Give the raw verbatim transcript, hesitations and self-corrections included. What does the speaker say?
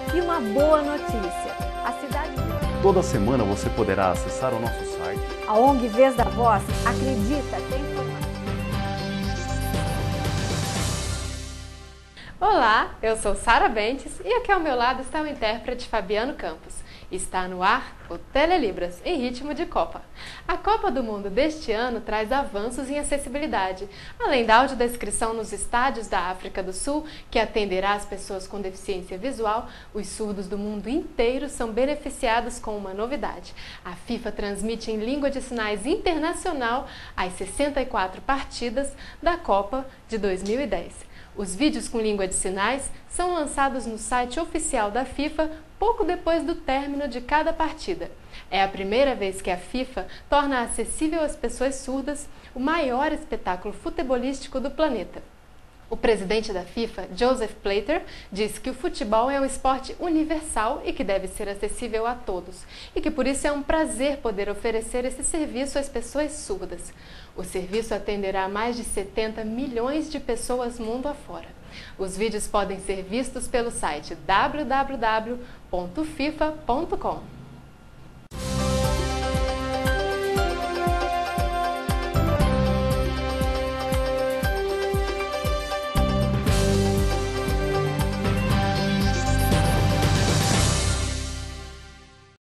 E uma boa notícia, a cidade... Toda semana você poderá acessar o nosso site. A O N G Vez da Voz acredita, tem informação. Olá, eu sou Sara Bentes e aqui ao meu lado está o intérprete Fabiano Campos. Está no ar o Telelibras, em ritmo de Copa. A Copa do Mundo deste ano traz avanços em acessibilidade, além da audiodescrição nos estádios da África do Sul, que atenderá as pessoas com deficiência visual. Os surdos do mundo inteiro são beneficiados com uma novidade. A FIFA transmite em língua de sinais internacional as sessenta e quatro partidas da Copa de dois mil e dez. Os vídeos com língua de sinais são lançados no site oficial da FIFA pouco depois do término de cada partida. É a primeira vez que a FIFA torna acessível às pessoas surdas o maior espetáculo futebolístico do planeta. O presidente da FIFA, Joseph Blatter, disse que o futebol é um esporte universal e que deve ser acessível a todos, e que por isso é um prazer poder oferecer esse serviço às pessoas surdas. O serviço atenderá mais de setenta milhões de pessoas mundo afora. Os vídeos podem ser vistos pelo site w w w ponto fifa ponto com.